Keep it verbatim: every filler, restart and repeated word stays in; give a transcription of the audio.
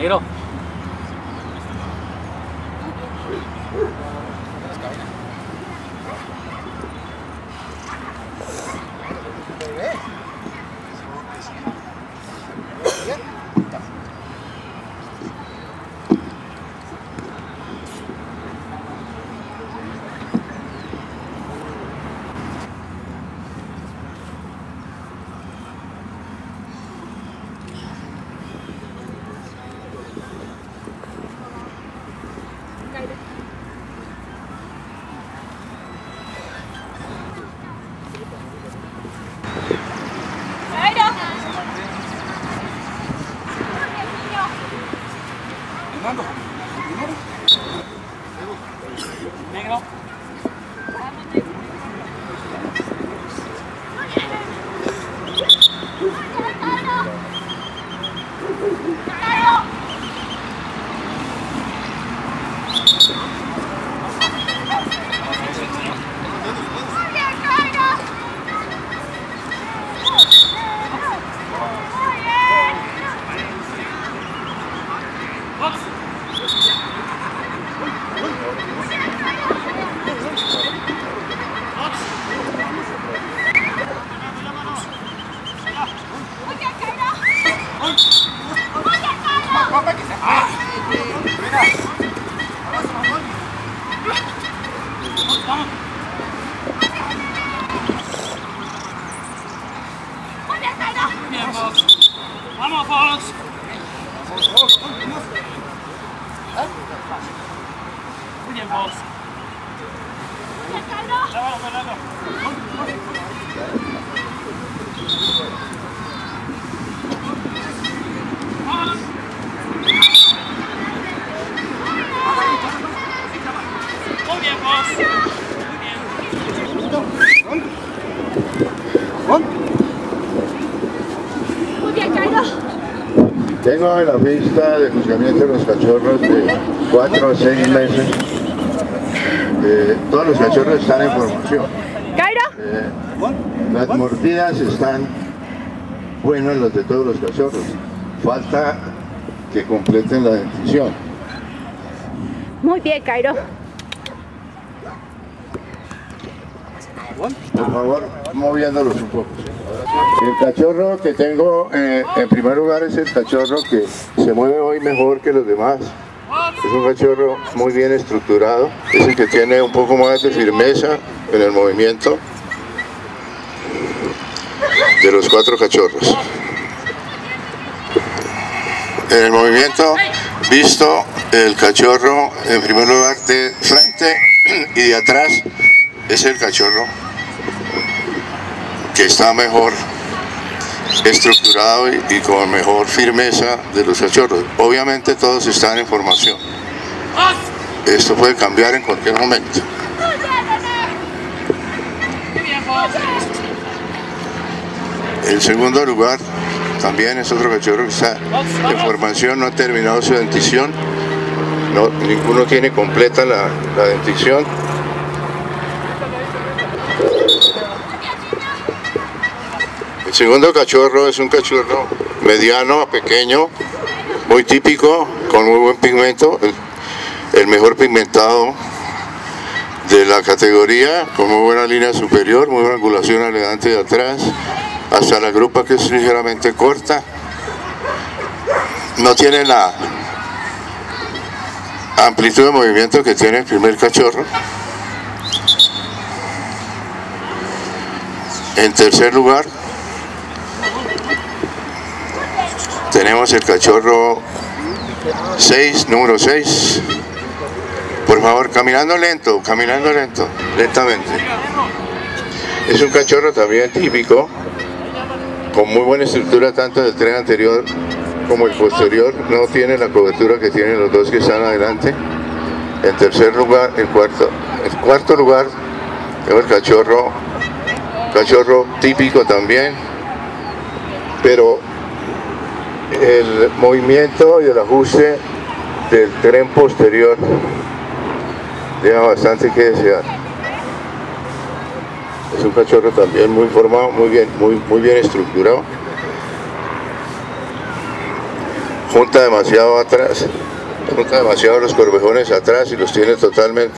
Negro. Fernando, Negro. Vamos, Fox. Muy bien, Fox. Lávalo, Fernando. Vamos. Muy bien, Fox. Muy bien. Tengo en la pista de juzgamiento de los cachorros de cuatro a seis meses. Eh, todos los cachorros están en formación. Eh, las mordidas están buenas, las de todos los cachorros. Falta que completen la dentición. Muy bien, Cairo. Por favor, moviéndolos un poco. El cachorro que tengo eh, en primer lugar es el cachorro que se mueve hoy mejor que los demás. Es un cachorro muy bien estructurado, es el que tiene un poco más de firmeza en el movimiento de los cuatro cachorros. En el movimiento visto, el cachorro en primer lugar de frente y de atrás es el cachorro que está mejor estructurado y, y con mejor firmeza de los cachorros. Obviamente todos están en formación. Esto puede cambiar en cualquier momento. El segundo lugar también es otro cachorro que está en formación, no ha terminado su dentición. No, ninguno tiene completa la, la dentición. El segundo cachorro es un cachorro mediano a pequeño, muy típico, con muy buen pigmento, el, el mejor pigmentado de la categoría, con muy buena línea superior, muy buena angulación adelante y atrás, hasta la grupa que es ligeramente corta. No tiene la amplitud de movimiento que tiene el primer cachorro. En tercer lugar, tenemos el cachorro seis, número seis. Por favor, caminando lento, caminando lento, lentamente. Es un cachorro también típico, con muy buena estructura tanto del tren anterior como el posterior. No tiene la cobertura que tienen los dos que están adelante. En tercer lugar, el cuarto, el cuarto lugar, tenemos el cachorro, cachorro típico también, pero el movimiento y el ajuste del tren posterior deja bastante que desear. Es un cachorro también muy formado, muy bien, muy, muy bien estructurado. junta demasiado atrás, junta demasiado los corvejones atrás y los tiene totalmente